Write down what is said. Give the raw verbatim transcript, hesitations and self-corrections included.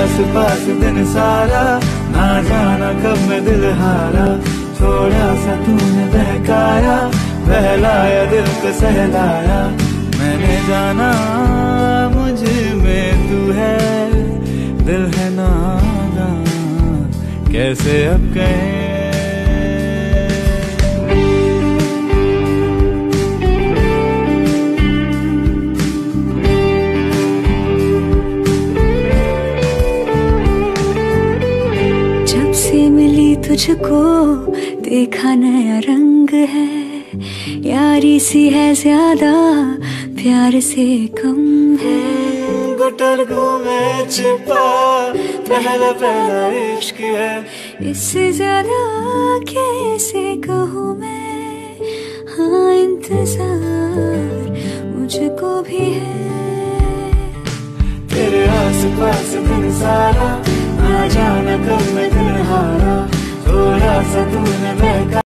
आस पास दिन सारा, ना जाना कब मैं दिल हारा। थोड़ा सा तूने बहकाया, बहलाया दिल को सहलाया। मैंने जाना मुझ में तू है, दिल है नादां कैसे अब कहें। से मिली तुझको देखा नया रंग है, यारी सी है ज्यादा प्यार से कम है। गुटर घूमे छिपा पहला पहला इश्क है, इससे ज्यादा कैसे कहूँ मैं। हाँ इंतजार मुझको भी है, तेरे आस पास दिन सारा, ना जाना कब मैं दिल हारा। थोड़ा सा तूने बहका